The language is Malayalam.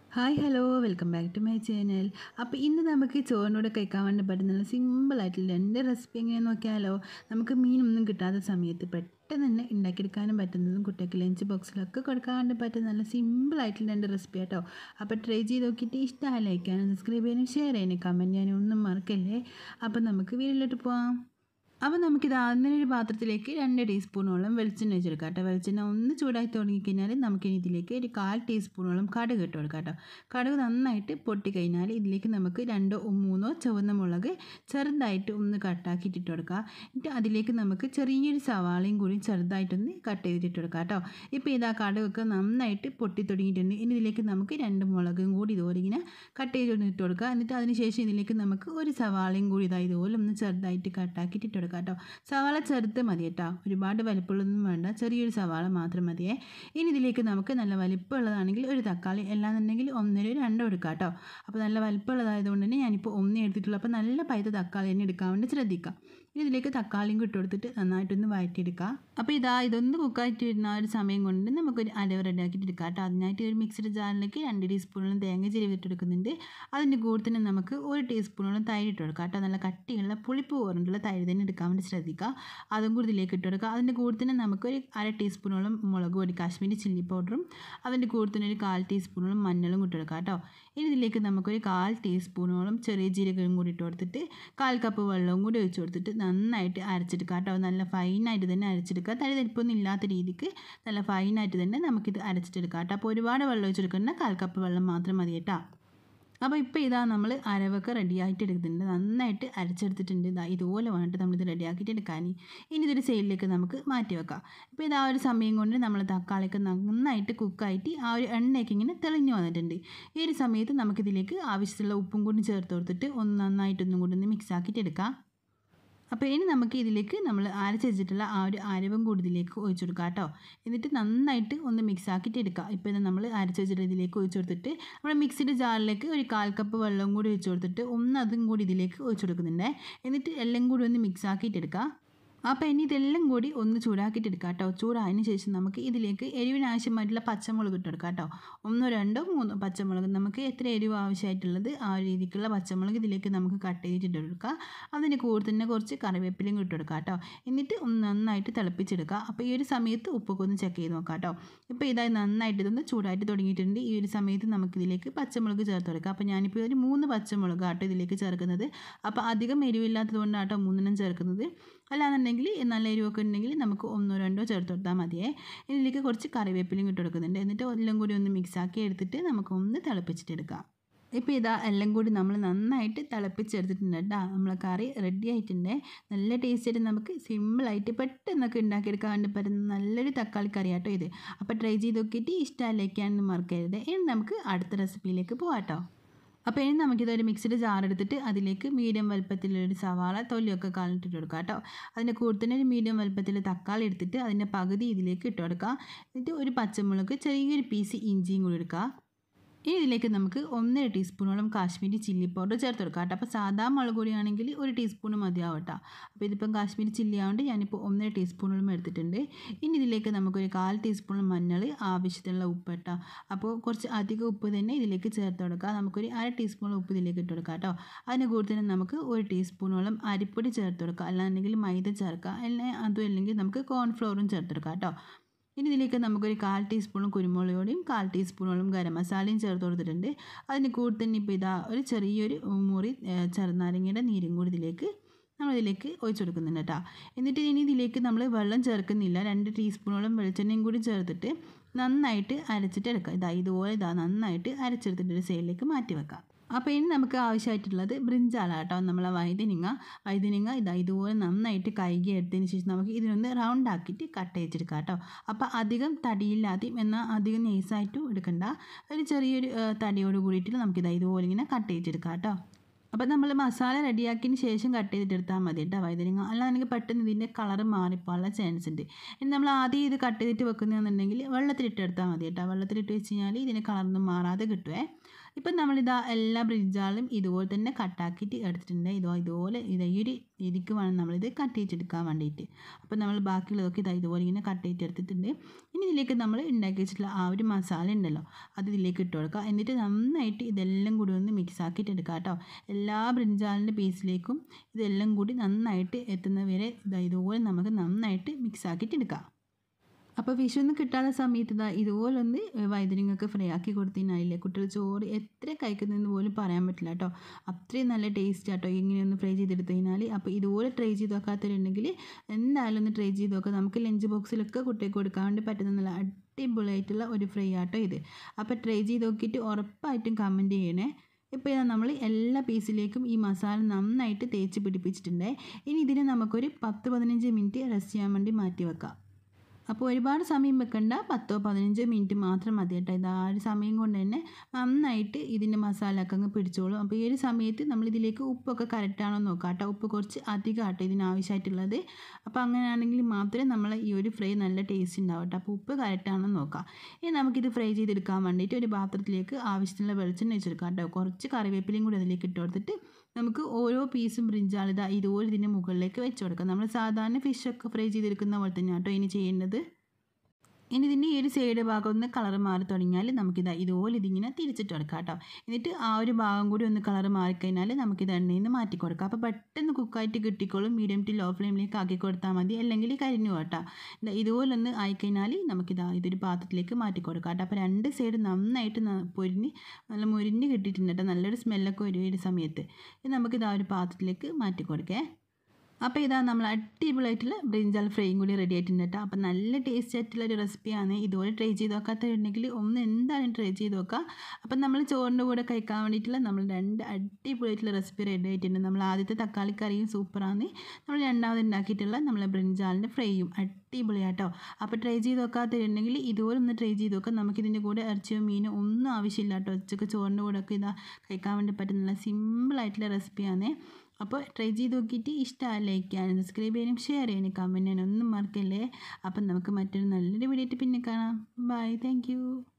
Hi hello welcome back to my channel. അപ്പോൾ ഇന്ന് നമുക്ക് ചോറിനോട് കഴിക്കാൻ വേണ്ടി പറ്റുന്ന നല്ല സിമ്പിളായിട്ടുള്ള രണ്ട് റെസിപ്പി എങ്ങനെ നോക്കിയാലോ. നമുക്ക് മീനൊന്നും കിട്ടാത്ത സമയത്ത് പെട്ടെന്ന് തന്നെ ഉണ്ടാക്കിയെടുക്കാനും പറ്റുന്നതും കുട്ടികൾക്ക് ലഞ്ച് ബോക്സിലൊക്കെ കൊടുക്കാൻ വേണ്ടി പറ്റുന്ന നല്ല സിമ്പിളായിട്ടുള്ള രണ്ട് റെസിപ്പി കേട്ടോ. അപ്പോൾ ട്രൈ ചെയ്ത് നോക്കിയിട്ട് ഇഷ്ടമായി ലൈക്ക് ചെയ്യാനും സബ്സ്ക്രൈബ് ചെയ്യാനും ഷെയർ ചെയ്യാനും കമൻറ്റ് ചെയ്യാനും ഒന്നും മറക്കല്ലേ. അപ്പോൾ നമുക്ക് വീട്ടിലോട്ട് പോവാം. അപ്പോൾ നമുക്കിത് ആദ്യം ഒരു പാത്രത്തിലേക്ക് 2 ടീസ്പൂണോളം വെളിച്ചെണ്ണ വെച്ചെടുക്കാം കേട്ടോ. വെളിച്ചെണ്ണ ഒന്ന് ചൂടാക്കി തുടങ്ങിക്കഴിഞ്ഞാൽ നമുക്കിനി ഇതിലേക്ക് ഒരു 1/4 ടീസ്പൂണോളം കടുക് ഇട്ട് കൊടുക്കാം കേട്ടോ. കടുക് നന്നായിട്ട് പൊട്ടിക്കഴിഞ്ഞാൽ ഇതിലേക്ക് നമുക്ക് 2 3 ചുവന്ന മുളക് ചെറുതായിട്ട് ഒന്ന് കട്ടാക്കിയിട്ട് ഇട്ട് കൊടുക്കുക. എന്നിട്ട് അതിലേക്ക് നമുക്ക് ചെറിയൊരു സവാളയും കൂടി ചെറുതായിട്ടൊന്ന് കട്ട് ചെയ്തിട്ട് ഇട്ട് കൊടുക്കാം കേട്ടോ. ഇപ്പോൾ ഇതാ കടുകൊക്കെ നന്നായിട്ട് പൊട്ടി തുടങ്ങിയിട്ടുണ്ട്. ഇനി ഇതിലേക്ക് നമുക്ക് 2 മുളകും കൂടി ഇതുപോലെ ഇങ്ങനെ കട്ട് ചെയ്തിട്ട് ഇട്ട് കൊടുക്കുക. എന്നിട്ട് അതിന് ശേഷം ഇതിലേക്ക് നമുക്ക് ഒരു സവാളയും കൂടി ഇതാ ഇതുപോലെ ഒന്ന് ചെറുതായിട്ട് കട്ടാക്കിയിട്ട് ഇട്ട് കൊടുക്കുക കേട്ടോ. സവാള ചെറുത് മതി കേട്ടോ, ഒരുപാട് വലിപ്പമുള്ളതൊന്നും വേണ്ട, ചെറിയൊരു സവാള മാത്രം മതിയേ. ഇനി ഇതിലേക്ക് നമുക്ക് നല്ല വലിപ്പമുള്ളതാണെങ്കിൽ ഒരു തക്കാളി, അല്ലാന്നുണ്ടെങ്കിൽ 1 2 എടുക്കാം കേട്ടോ. അപ്പോൾ നല്ല വലിപ്പമുള്ളതായതുകൊണ്ട് തന്നെ ഞാനിപ്പോൾ 1 എടുത്തിട്ടുള്ളൂ. അപ്പോൾ നല്ല പഴുത്ത തക്കാളി തന്നെ എടുക്കാൻ വേണ്ടി ശ്രദ്ധിക്കാം. ഇനി ഇതിലേക്ക് തക്കാളിയും ഇട്ട് കൊടുത്തിട്ട് നന്നായിട്ടൊന്ന് വഴറ്റിയെടുക്കുക. അപ്പോൾ ഇതൊന്ന് കുക്കായിട്ട് വരുന്ന ആ ഒരു സമയം കൊണ്ട് നമുക്കൊരു അരവ് റെഡിയാക്കിയിട്ട് എടുക്കാം കേട്ടോ. അതിനായിട്ട് ഒരു മിക്സഡ് ജാറിലേക്ക് 2 ടീസ്പൂണോളം തേങ്ങ ചിരവിട്ട് എടുക്കുന്നുണ്ട്. അതിൻ്റെ കൂടെ തന്നെ നമുക്ക് 1 ടീസ്പൂണോളം തൈര് ഇട്ട് കൊടുക്കാം കേട്ടോ. നല്ല കട്ടിയുള്ള പുളിപ്പ് പോലുള്ള തൈര് തന്നെ എടുക്കാൻ വേണ്ടി ശ്രദ്ധിക്കുക. അതും കൂടി ഇതിലേക്ക് ഇട്ട് കൊടുക്കുക. അതിൻ്റെ കൂടെ തന്നെ നമുക്കൊരു 1/2 ടീസ്പൂണോളം മുളക് പൊടി, കാശ്മീരി ചില്ലി പൗഡറും അതിൻ്റെ കൂടെ തന്നെ ഒരു 1/4 ടീസ്പൂണോളം മഞ്ഞളും ഇട്ട് കൊടുക്കുക കേട്ടോ. ഇനി ഇതിലേക്ക് നമുക്കൊരു 1/4 ടീസ്പൂണോളം ചെറിയ ജീരകം കൂടി ഇട്ട് കൊടുത്തിട്ട് 1/4 കപ്പ് വെള്ളവും കൂടി ഒഴിച്ച് കൊടുത്തിട്ട് നന്നായിട്ട് അരച്ചെടുക്കുക കേട്ടോ. നല്ല ഫൈനായിട്ട് തന്നെ അരച്ചെടുക്കുക. തരിതരിപ്പൊന്നും ഇല്ലാത്ത രീതിക്ക് നല്ല ഫൈനായിട്ട് തന്നെ നമുക്കിത് അരച്ചിട്ടെടുക്കാം കേട്ടോ. അപ്പോൾ ഒരുപാട് വെള്ളം ഒഴിച്ചെടുക്കേണ്ട, 1/4 കപ്പ് വെള്ളം മാത്രം മതി കേട്ടോ. അപ്പോൾ ഇപ്പോൾ നമ്മൾ അരവൊക്കെ റെഡിയായിട്ട് എടുക്കുന്നുണ്ട്, നന്നായിട്ട് അരച്ചെടുത്തിട്ടുണ്ട്. ഇതുപോലെ വേണ്ടിയിട്ട് നമ്മളിത് റെഡിയാക്കിയിട്ട് എടുക്കാൻ. ഇനി ഇതൊരു സൈഡിലേക്ക് നമുക്ക് മാറ്റി വെക്കാം. ഇപ്പോൾ ആ ഒരു സമയം കൊണ്ട് നമ്മൾ തക്കാളിയൊക്കെ നന്നായിട്ട് കുക്കായിട്ട് ആ ഒരു എണ്ണയൊക്കെ ഇങ്ങനെ തെളിഞ്ഞു വന്നിട്ടുണ്ട്. ഈ ഒരു സമയത്ത് നമുക്കിതിലേക്ക് ആവശ്യമുള്ള ഉപ്പും കൂടി ചേർത്ത് കൊടുത്തിട്ട് നന്നായിട്ടൊന്നും കൂടി ഒന്ന് മിക്സ് ആക്കിയിട്ട് എടുക്കാം. അപ്പോൾ ഇനി നമുക്ക് ഇതിലേക്ക് നമ്മൾ അരച്ച് വെച്ചിട്ടുള്ള ആ ഒരു അരവും കൂടി ഇതിലേക്ക് ഒഴിച്ചു കൊടുക്കുക കേട്ടോ. എന്നിട്ട് നന്നായിട്ട് ഒന്ന് മിക്സ് ആക്കിയിട്ട് എടുക്കുക. ഇപ്പോൾ ഇത് നമ്മൾ അരച്ച് വെച്ചിട്ട് ഇതിലേക്ക് ഒഴിച്ചു കൊടുത്തിട്ട് നമ്മൾ മിക്സിയുടെ ജാറിലേക്ക് ഒരു 1/4 കപ്പ് വെള്ളം കൂടി ഒഴിച്ചു കൊടുത്തിട്ട് അതും കൂടി ഇതിലേക്ക് ഒഴിച്ചു കൊടുക്കുന്നുണ്ട്. എന്നിട്ട് എല്ലാം കൂടി ഒന്ന് മിക്സ് ആക്കിയിട്ട് എടുക്കുക. അപ്പോൾ ഇനി ഇതെല്ലാം കൂടി ഒന്ന് ചൂടാക്കിയിട്ട് എടുക്കാം കേട്ടോ. ചൂടായതിന് ശേഷം നമുക്ക് ഇതിലേക്ക് എരിവിന് ആവശ്യമായിട്ടുള്ള പച്ചമുളക് ഇട്ട് കൊടുക്കാം കേട്ടോ. 1 2 3 പച്ചമുളക്, നമുക്ക് എത്ര എരിവ് ആവശ്യമായിട്ടുള്ളത് ആ ഒരു രീതിക്കുള്ള പച്ചമുളക് ഇതിലേക്ക് നമുക്ക് കട്ട് ചെയ്തിട്ട് കൊടുക്കുക. അതിന് കൂടെ തന്നെ കുറച്ച് കറിവേപ്പിലയും ഇട്ട് കൊടുക്കാം കേട്ടോ. എന്നിട്ട് ഒന്ന് നന്നായിട്ട് തിളപ്പിച്ചെടുക്കുക. അപ്പോൾ ഈ ഒരു സമയത്ത് ഉപ്പൊക്കെ ഒന്ന് ചെക്ക് ചെയ്ത് നോക്കാം കേട്ടോ. ഇപ്പോൾ നന്നായിട്ട് ഇതൊന്ന് ചൂടായിട്ട് തുടങ്ങിയിട്ടുണ്ട്. ഈ ഒരു സമയത്ത് നമുക്കിതിലേക്ക് പച്ചമുളക് ചേർത്ത് കൊടുക്കാം. അപ്പോൾ ഞാനിപ്പോൾ ഒരു 3 പച്ചമുളക് ആട്ടോ ഇതിലേക്ക് ചേർക്കുന്നത്. അപ്പോൾ അധികം എരിവില്ലാത്തത് കൊണ്ടാട്ടോ 3 ചേർക്കുന്നത്. അല്ലാന്നുണ്ടെങ്കിൽ നല്ല എരിവൊക്കെ ഉണ്ടെങ്കിൽ നമുക്ക് 1 2 ചേർത്ത് കൊടുത്താൽ മതിയേ. ഇതിലേക്ക് കുറച്ച് കറിവേപ്പിലയും ഇട്ട് കൊടുക്കുന്നുണ്ട്. എന്നിട്ട് എല്ലാം കൂടി ഒന്ന് മിക്സാക്കി എടുത്തിട്ട് നമുക്കൊന്ന് തിളപ്പിച്ചിട്ടെടുക്കാം. ഇപ്പോൾ എല്ലാം കൂടി നമ്മൾ നന്നായിട്ട് തിളപ്പിച്ചെടുത്തിട്ടുണ്ട് കേട്ടോ. നമ്മളെ കറി റെഡി ആയിട്ടുണ്ട്. നല്ല ടേസ്റ്റായിട്ട് നമുക്ക് സിമ്പിളായിട്ട് പെട്ടെന്നൊക്കെ ഉണ്ടാക്കിയെടുക്കാൻ വേണ്ടി പറ്റുന്ന നല്ലൊരു തക്കാളി കറി ആട്ടോ ഇത്. അപ്പോൾ ട്രൈ ചെയ്ത് നോക്കിയിട്ട് ഇഷ്ടമല്ലേക്കാനൊന്നും മറക്കരുത്. ഇനി നമുക്ക് അടുത്ത റെസിപ്പിയിലേക്ക് പോകാം കേട്ടോ. അപ്പോൾ ഇനി നമുക്കിതൊരു മിക്സിയുടെ ജാർ എടുത്തിട്ട് അതിലേക്ക് മീഡിയം വലുപ്പത്തിലൊരു സവാള തൊലിയൊക്കെ കളഞ്ഞിട്ട് കൊടുക്കുക കേട്ടോ. അതിൻ്റെ കൂടെ തന്നെ ഒരു മീഡിയം വലുപ്പത്തിൽ തക്കാളി എടുത്തിട്ട് അതിൻ്റെ പകുതി ഇതിലേക്ക് ഇട്ട് കൊടുക്കുക. എന്നിട്ട് ഒരു പച്ചമുളക്, ചെറിയൊരു പീസ് ഇഞ്ചിയും കൂടി എടുക്കുക. ഇനി ഇതിലേക്ക് നമുക്ക് 1 ടീസ്പൂണോളം കാശ്മീരി ചില്ലി പൗഡർ ചേർത്ത് കൊടുക്കാം കേട്ടോ. അപ്പോൾ സാധാ മുളക് പൊടിയാണെങ്കിൽ 1 ടീസ്പൂൺ മതിയാവും കേട്ടോ. അപ്പോൾ ഇതിപ്പം കാശ്മീരി ചില്ലി ആയതുകൊണ്ട് ഞാനിപ്പോൾ 1 ടീസ്പൂണോളം എടുത്തിട്ടുണ്ട്. ഇനി ഇതിലേക്ക് നമുക്കൊരു 1/4 ടീസ്പൂൺ മഞ്ഞൾ, ആവശ്യത്തിനുള്ള ഉപ്പ് കേട്ടോ. അപ്പോൾ കുറച്ച് അധികം ഉപ്പ് തന്നെ ഇതിലേക്ക് ചേർത്ത് കൊടുക്കുക. നമുക്കൊരു 1/2 ടീസ്പൂൺ ഉപ്പ് ഇതിലേക്ക് ഇട്ട് കൊടുക്കാം കേട്ടോ. അതിന് കൂടെ തന്നെ നമുക്ക് 1 ടീസ്പൂണോളം അരിപ്പൊടി ചേർത്ത് കൊടുക്കുക. അല്ലാന്നുണ്ടെങ്കിൽ മൈദ ചേർക്കുക, അതും അല്ലെങ്കിൽ നമുക്ക് കോൺഫ്ലോറും ചേർത്ത് കൊടുക്കാം കേട്ടോ. ഇനി ഇതിലേക്ക് നമുക്കൊരു 1/4 ടീസ്പൂണും കുരുമുളക് പൊടിയും 1/4 ടീസ്പൂണോളം ഗരം മസാലയും ചേർത്ത് കൊടുത്തിട്ടുണ്ട്. അതിന് കൂടെ തന്നെ ഇപ്പോൾ ഒരു ചെറിയൊരു മുറി ചെറുനാരങ്ങയുടെ നീരും കൂടി നമ്മളിതിലേക്ക് ഒഴിച്ചു കൊടുക്കുന്നുണ്ട് കേട്ടോ. എന്നിട്ട് ഇനി ഇതിലേക്ക് നമ്മൾ വെള്ളം ചേർക്കുന്നില്ല. 2 ടീസ്പൂണോളം വെളിച്ചെണ്ണയും കൂടി ചേർത്തിട്ട് നന്നായിട്ട് അരച്ചിട്ട് എടുക്കുക. ഇതുപോലെ നന്നായിട്ട് അരച്ചെടുത്തിട്ട് ഒരു സൈഡിലേക്ക് മാറ്റി വെക്കാം. അപ്പോൾ ഇനി നമുക്ക് ആവശ്യമായിട്ടുള്ളത് ബ്രിഞ്ചാല കേട്ടോ. നമ്മളെ വഴുതനങ്ങ ഇതുപോലെ നന്നായിട്ട് കഴുകി എടുത്തതിന് ശേഷം നമുക്ക് ഇതിനൊന്ന് റൗണ്ട് ആക്കിയിട്ട് കട്ട് ചെയ്തെടുക്കാം കേട്ടോ. അപ്പോൾ അധികം തടിയില്ലാതെയും എന്നാൽ അധികം നൈസായിട്ടും എടുക്കണ്ട, ഒരു ചെറിയൊരു തടിയോട് കൂടിയിട്ട് നമുക്കിത് ഇതുപോലെ ഇങ്ങനെ കട്ട് ചെയ്തെടുക്കാം കേട്ടോ. അപ്പോൾ നമ്മൾ മസാല റെഡിയാക്കിയതിന് ശേഷം കട്ട് ചെയ്തിട്ടെടുത്താൽ മതി കേട്ടോ വഴുതനങ്ങ. അല്ലാന്നുണ്ടെങ്കിൽ പെട്ടെന്ന് ഇതിൻ്റെ കളറ് മാറിപ്പോകാനുള്ള ചാൻസ് ഉണ്ട്. ഇനി നമ്മൾ ആദ്യം ഇത് കട്ട് ചെയ്തിട്ട് വെക്കുന്നതെന്നുണ്ടെങ്കിൽ വെള്ളത്തിലിട്ടെടുത്താൽ മതി കേട്ടോ. വെള്ളത്തിലിട്ട് വെച്ച് കഴിഞ്ഞാൽ ഇതിൻ്റെ കളറൊന്നും മാറാതെ കിട്ടുമേ. ഇപ്പം നമ്മളിതാ എല്ലാ ബ്രിഞ്ചാളും ഇതുപോലെ തന്നെ കട്ടാക്കിയിട്ട് എടുത്തിട്ടുണ്ട്. ഇതുപോലെ ഈ ഒരു രീതിക്ക് വേണം നമ്മളിത് കട്ട് ചെയ്തെടുക്കാൻ വേണ്ടിയിട്ട്. അപ്പോൾ നമ്മൾ ബാക്കിയുള്ളതൊക്കെ ഇതുപോലെ ഇങ്ങനെ കട്ട് ചെയ്തെടുത്തിട്ടുണ്ട്. ഇനി ഇതിലേക്ക് നമ്മൾ ഉണ്ടാക്കി വെച്ചിട്ടുള്ള ആ ഒരു മസാല ഉണ്ടല്ലോ, അത് ഇതിലേക്ക് ഇട്ട് കൊടുക്കുക. എന്നിട്ട് നന്നായിട്ട് ഇതെല്ലാം കൂടി ഒന്ന് മിക്സ് ആക്കിയിട്ട് എടുക്കുക കേട്ടോ. എല്ലാ ബ്രിഞ്ചാളിൻ്റെ പീസിലേക്കും ഇതെല്ലാം കൂടി നന്നായിട്ട് എത്തുന്നവരെ ഇതുപോലെ നമുക്ക് നന്നായിട്ട് മിക്സ് ആക്കിയിട്ട് എടുക്കാം. അപ്പോൾ വിഷുവിന് കിട്ടാത്ത സമയത്ത് ഇതുപോലൊന്ന് വഴുതനങ്ങയൊക്കെ ഫ്രൈ ആക്കി കൊടുത്തതിനായില്ലേ കുട്ടികൾ ചോറ് എത്ര കഴിക്കുന്നതെന്ന് പോലും പറയാൻ പറ്റില്ല കേട്ടോ. അത്രയും നല്ല ടേസ്റ്റ് കേട്ടോ ഇങ്ങനെയൊന്ന് ഫ്രൈ ചെയ്തെടുത്ത് കഴിഞ്ഞാൽ. അപ്പോൾ ഇതുപോലെ ട്രൈ ചെയ്ത് നോക്കാത്തവരുണ്ടെങ്കിൽ എന്തായാലും ഒന്ന് ട്രൈ ചെയ്ത് നോക്കുക. നമുക്ക് ലഞ്ച് ബോക്സിലൊക്കെ കുട്ടികൾക്ക് കൊടുക്കാൻ വേണ്ടി പറ്റുന്ന നല്ല അടിപൊളിയായിട്ടുള്ള ഒരു ഫ്രൈ ആട്ടോ ഇത്. അപ്പോൾ ട്രൈ ചെയ്ത് നോക്കിയിട്ട് ഉറപ്പായിട്ടും കമൻറ്റ് ചെയ്യണേ. ഇപ്പോൾ നമ്മൾ എല്ലാ പീസിലേക്കും ഈ മസാല നന്നായിട്ട് തേച്ച് പിടിപ്പിച്ചിട്ടുണ്ട്. ഇനി ഇതിനെ നമുക്കൊരു 10-15 മിനിറ്റ് റെസ്റ്റ് ചെയ്യാൻ വേണ്ടി മാറ്റി വെക്കാം. അപ്പോൾ ഒരുപാട് സമയം വെക്കണ്ട, 10-15 മിനിറ്റ് മാത്രം മതി കേട്ടോ. ഇത് ആ ഒരു സമയം കൊണ്ട് തന്നെ നന്നായിട്ട് ഇതിൻ്റെ മസാല ഒക്കെ അങ്ങ് പിടിച്ചോളും. അപ്പോൾ ഈ ഒരു സമയത്ത് നമ്മളിതിലേക്ക് ഉപ്പൊക്കെ കറക്റ്റാണോ നോക്കാം കേട്ടോ. ഉപ്പ് കുറച്ച് അധികം ആട്ടോ ഇതിനാവശ്യമായിട്ടുള്ളത്. അപ്പോൾ അങ്ങനെയാണെങ്കിൽ മാത്രമേ നമ്മൾ ഈ ഒരു ഫ്രൈ നല്ല ടേസ്റ്റ് ഉണ്ടാവും കേട്ടോ. അപ്പോൾ ഉപ്പ് കറക്റ്റാണോ നോക്കാം. ഇനി നമുക്കിത് ഫ്രൈ ചെയ്തെടുക്കാൻ വേണ്ടിയിട്ട് ഒരു പാത്രത്തിലേക്ക് ആവശ്യത്തിനുള്ള വെളിച്ചെണ്ണ വെച്ചെടുക്കാം കേട്ടോ. കുറച്ച് കറിവേപ്പിലയും കൂടി അതിലേക്ക് ഇട്ട് കൊടുത്തിട്ട് നമുക്ക് ഓരോ പീസും ബ്രിഞ്ചാൾ ഇതുപോലെ ഇതിൻ്റെ മുകളിലേക്ക് വെച്ച് കൊടുക്കാം. നമ്മൾ സാധാരണ ഫിഷൊക്കെ ഫ്രൈ ചെയ്തെടുക്കുന്ന പോലെ തന്നെ കേട്ടോ ഇനി ചെയ്യേണ്ടത്. ഇനി ഇതിൻ്റെ ഈ ഒരു സൈഡ് ഭാഗം ഒന്ന് കളർ മാറി തുടങ്ങിയാൽ ഇതുപോലെ ഇതിങ്ങനെ തിരിച്ചിട്ട് കൊടുക്കാം കേട്ടോ. എന്നിട്ട് ആ ഒരു ഭാഗം കൂടി ഒന്ന് കളർ മാറിക്കഴിഞ്ഞാൽ നമുക്കിത് എണ്ണയിൽ നിന്ന് മാറ്റി കൊടുക്കാം. അപ്പോൾ പെട്ടെന്ന് കുക്കായിട്ട് കിട്ടിക്കോളും. മീഡിയം ടു ലോ ഫ്ലെയിമിലേക്ക് ആക്കി കൊടുത്താൽ മതി, അല്ലെങ്കിൽ കരിഞ്ഞു കേട്ടോ. ഇതുപോലെ ഒന്ന് ആയിക്കഴിഞ്ഞാൽ ഇതൊരു പാത്രത്തിലേക്ക് മാറ്റി കൊടുക്കാം കേട്ടോ. അപ്പോൾ രണ്ട് സൈഡ് നന്നായിട്ട് നല്ല മുരിഞ്ഞ് കിട്ടിയിട്ടുണ്ട് കേട്ടോ. നല്ലൊരു സ്മെല്ലൊക്കെ വരും ഈ ഒരു സമയത്ത്. നമുക്കിത് ആ ഒരു പാത്രത്തിലേക്ക് മാറ്റി കൊടുക്കേ. അപ്പോൾ നമ്മൾ അടിപൊളിയായിട്ടുള്ള ബ്രിഞ്ചാൾ ഫ്രൈയും കൂടി റെഡി ആയിട്ടുണ്ട് കേട്ടോ. അപ്പോൾ നല്ല ടേസ്റ്റ് ആയിട്ടുള്ള ഒരു റെസിപ്പിയാണ്. ഇതുപോലെ ട്രൈ ചെയ്ത് നോക്കാത്തവരുണ്ടെങ്കിൽ ഒന്ന് എന്തായാലും ട്രൈ ചെയ്ത് നോക്കുക. അപ്പം നമ്മൾ ചോറിൻ്റെ കൂടെ കഴിക്കാൻ വേണ്ടിയിട്ടുള്ള നമ്മൾ 2 അടിപൊളിയായിട്ടുള്ള റെസിപ്പി റെഡി ആയിട്ടുണ്ട്. നമ്മൾ ആദ്യത്തെ തക്കാളിക്കറിയും സൂപ്പറാണ്. നമ്മൾ രണ്ടാമത് ഉണ്ടാക്കിയിട്ടുള്ള നമ്മളെ ബ്രിഞ്ചാളിൻ്റെ ഫ്രൈയും അടിപൊളിയാട്ടോ. അപ്പോൾ ട്രൈ ചെയ്ത് നോക്കാത്തവരുണ്ടെങ്കിൽ ഇതുപോലെ ഒന്ന് ട്രൈ ചെയ്ത് നോക്കാം. നമുക്കിതിൻ്റെ കൂടെ ഇറച്ചിയോ മീനോ ഒന്നും ആവശ്യമില്ല കേട്ടോ. ഉച്ചക്ക് ചോറിൻ്റെ കൂടെ ഒക്കെ കഴിക്കാൻ വേണ്ടി പറ്റുന്ന സിമ്പിളായിട്ടുള്ള റെസിപ്പിയാണ്. അപ്പോൾ ട്രൈ ചെയ്ത് നോക്കിയിട്ട് ഇഷ്ടമായി ലൈക്ക് ചെയ്യാനും സബ്സ്ക്രൈബ് ചെയ്യാനും ഷെയർ ചെയ്യാനും കമൻറ്റ് ചെയ്യാനും ഒന്നും മറക്കല്ലേ. അപ്പം നമുക്ക് മറ്റൊരു നല്ലൊരു വീഡിയോ ആയിട്ട് പിന്നെ കാണാം. Bye, thank U.